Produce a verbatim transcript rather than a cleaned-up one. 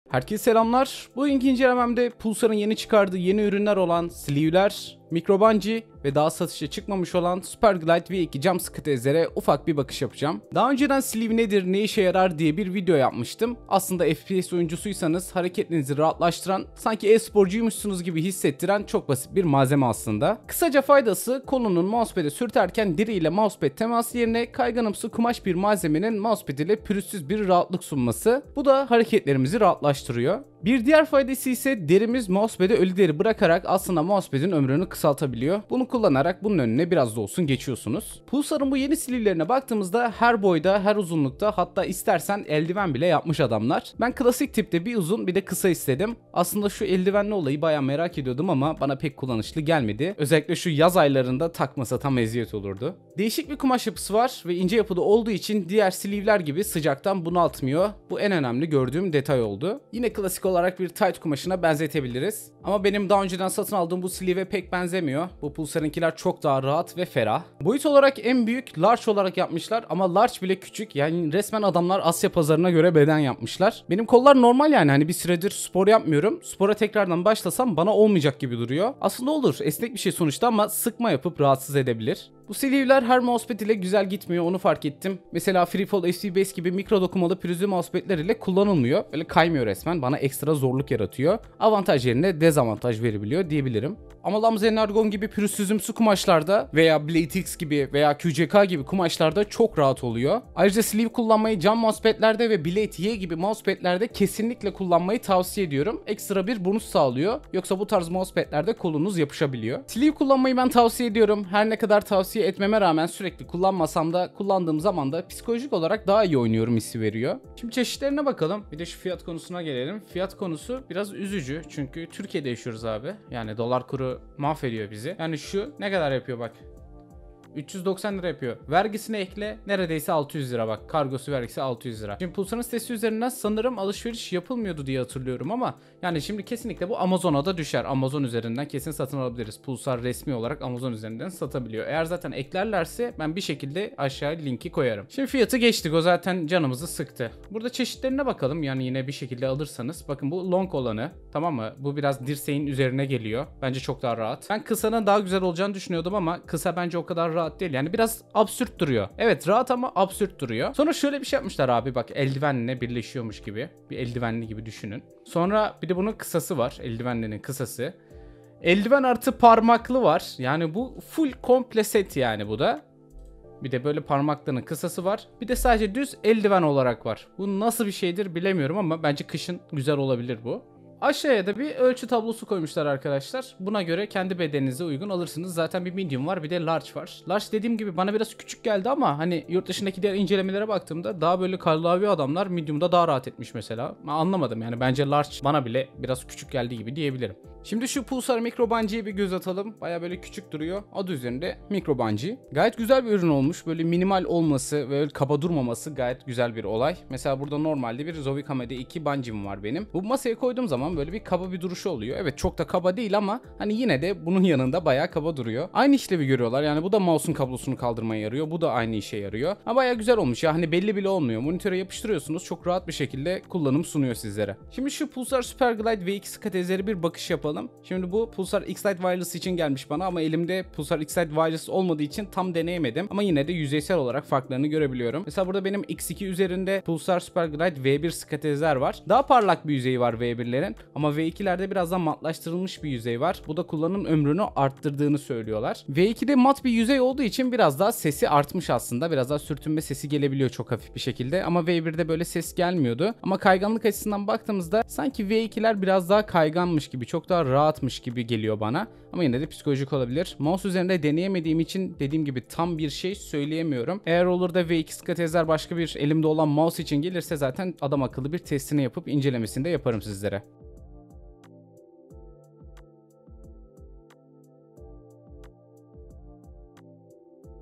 Herkese selamlar. Bugünkü incelememde Pulsar'ın yeni çıkardığı yeni ürünler olan sleeve'ler, micro bungee ve daha satışa çıkmamış olan Superglide V iki cam sıkı tezlere ufak bir bakış yapacağım. Daha önceden sleeve nedir, ne işe yarar diye bir video yapmıştım. Aslında F P S oyuncusuysanız hareketlerinizi rahatlaştıran, sanki e-sporcuymuşsunuz gibi hissettiren çok basit bir malzeme aslında. Kısaca faydası, kolunun mousepad'e sürterken deri ile mousepad teması yerine kayganımsı kumaş bir malzemenin mousepad ile pürüzsüz bir rahatlık sunması. Bu da hareketlerimizi rahatlaştırıyor. Bir diğer faydası ise derimiz mousepad'e ölü deri bırakarak aslında mousepad'in ömrünü kısaltabiliyor. Bunu kullanarak bunun önüne biraz da olsun geçiyorsunuz. Pulsar'ın bu yeni sleeve'lerine baktığımızda her boyda, her uzunlukta, hatta istersen eldiven bile yapmış adamlar. Ben klasik tipte bir uzun bir de kısa istedim. Aslında şu eldivenli olayı bayağı merak ediyordum ama bana pek kullanışlı gelmedi. Özellikle şu yaz aylarında takmasa tam eziyet olurdu. Değişik bir kumaş yapısı var ve ince yapıda olduğu için diğer sleeve'ler gibi sıcaktan bunaltmıyor. Bu en önemli gördüğüm detay oldu. Yine klasik olarak bir tight kumaşına benzetebiliriz. Ama benim daha önceden satın aldığım bu sleeve'e pek benzemiyor. Bu Pulsar'ınkiler çok daha rahat ve ferah. Boyut olarak en büyük large olarak yapmışlar ama large bile küçük. Yani resmen adamlar Asya pazarına göre beden yapmışlar. Benim kollar normal, yani hani bir süredir spor yapmıyorum. Spora tekrardan başlasam bana olmayacak gibi duruyor. Aslında olur, esnek bir şey sonuçta ama sıkma yapıp rahatsız edebilir. Bu sleeve'ler her mousepad ile güzel gitmiyor, onu fark ettim. Mesela FreeFall F C Base gibi mikro dokumalı pürüzlü mousepad'ler ile kullanılmıyor. Böyle kaymıyor resmen, bana ekstra zorluk yaratıyor. Avantaj yerine dezavantaj verebiliyor diyebilirim. Ama Lams Energon gibi pürüzsüzümsü kumaşlarda veya Blade X gibi veya Q C K gibi kumaşlarda çok rahat oluyor. Ayrıca sleeve kullanmayı cam mousepad'lerde ve Blade Y gibi mousepad'lerde kesinlikle kullanmayı tavsiye ediyorum. Ekstra bir bonus sağlıyor. Yoksa bu tarz mousepad'lerde kolunuz yapışabiliyor. Sleeve kullanmayı ben tavsiye ediyorum. Her ne kadar tavsiye etmeme rağmen sürekli kullanmasam da kullandığım zaman da psikolojik olarak daha iyi oynuyorum hissi veriyor. Şimdi çeşitlerine bakalım. Bir de şu fiyat konusuna gelelim. Fiyat konusu biraz üzücü çünkü Türkiye'de yaşıyoruz abi. Yani dolar kuru mahvediyor bizi. Yani şu ne kadar yapıyor bak. üç yüz doksan lira yapıyor. Vergisini ekle, neredeyse altı yüz lira bak. Kargosu, vergisi altı yüz lira. Şimdi Pulsar'ın sitesi üzerinden sanırım alışveriş yapılmıyordu diye hatırlıyorum ama yani şimdi kesinlikle bu Amazon'a da düşer. Amazon üzerinden kesin satın alabiliriz. Pulsar resmi olarak Amazon üzerinden satabiliyor. Eğer zaten eklerlerse ben bir şekilde aşağıya linki koyarım. Şimdi fiyatı geçtik, o zaten canımızı sıktı. Burada çeşitlerine bakalım, yani yine bir şekilde alırsanız. Bakın bu long olanı, tamam mı? Bu biraz dirseğin üzerine geliyor. Bence çok daha rahat. Ben kısanın daha güzel olacağını düşünüyordum ama kısa bence o kadar rahat rahat değil. Yani biraz absürt duruyor. Evet rahat ama absürt duruyor. Sonra şöyle bir şey yapmışlar abi, bak eldivenle birleşiyormuş gibi. Bir eldivenli gibi düşünün. Sonra bir de bunun kısası var. Eldivenlinin kısası. Eldiven artı parmaklı var. Yani bu full komple set yani bu da. Bir de böyle parmaklarının kısası var. Bir de sadece düz eldiven olarak var. Bu nasıl bir şeydir bilemiyorum ama bence kışın güzel olabilir bu. Aşağıya da bir ölçü tablosu koymuşlar arkadaşlar. Buna göre kendi bedeninize uygun alırsınız. Zaten bir medium var, bir de large var. Large dediğim gibi bana biraz küçük geldi ama hani yurt dışındaki diğer incelemelere baktığımda daha böyle kallavi adamlar medium'da daha rahat etmiş mesela. Ben anlamadım yani, bence large bana bile biraz küçük geldi gibi diyebilirim. Şimdi şu Pulsar micro bungee'ye bir göz atalım. Baya böyle küçük duruyor. Adı üzerinde micro bungee. Gayet güzel bir ürün olmuş. Böyle minimal olması ve kaba durmaması gayet güzel bir olay. Mesela burada normalde bir Zowie Kamede iki bungee'm var benim. Bu masaya koyduğum zaman böyle bir kaba bir duruşu oluyor. Evet çok da kaba değil ama hani yine de bunun yanında bayağı kaba duruyor. Aynı işlevi görüyorlar. Yani bu da mouse'un kablosunu kaldırmaya yarıyor. Bu da aynı işe yarıyor. Ama bayağı güzel olmuş ya. Hani belli bile olmuyor. Monitöre yapıştırıyorsunuz. Çok rahat bir şekilde kullanım sunuyor sizlere. Şimdi şu Pulsar Superglide V iki sıkı tezlere bir bakış yapalım. Şimdi bu Pulsar X-Lite Wireless için gelmiş bana ama elimde Pulsar X-Lite Wireless olmadığı için tam deneyemedim. Ama yine de yüzeysel olarak farklarını görebiliyorum. Mesela burada benim X iki üzerinde Pulsar Superglide V bir sıkı tezler var. Daha parlak bir yüzeyi var V birlerin ama V ikilerde biraz daha matlaştırılmış bir yüzey var. Bu da kullanım ömrünü arttırdığını söylüyorlar. V ikide mat bir yüzey olduğu için biraz daha sesi artmış aslında. Biraz daha sürtünme sesi gelebiliyor çok hafif bir şekilde ama V birde böyle ses gelmiyordu. Ama kayganlık açısından baktığımızda sanki V ikiler biraz daha kayganmış gibi, çok daha rahatmış gibi geliyor bana. Ama yine de psikolojik olabilir. Mouse üzerinde deneyemediğim için dediğim gibi tam bir şey söyleyemiyorum. Eğer olur da V iki sıkı tezler başka bir elimde olan mouse için gelirse zaten adam akıllı bir testini yapıp incelemesini de yaparım sizlere.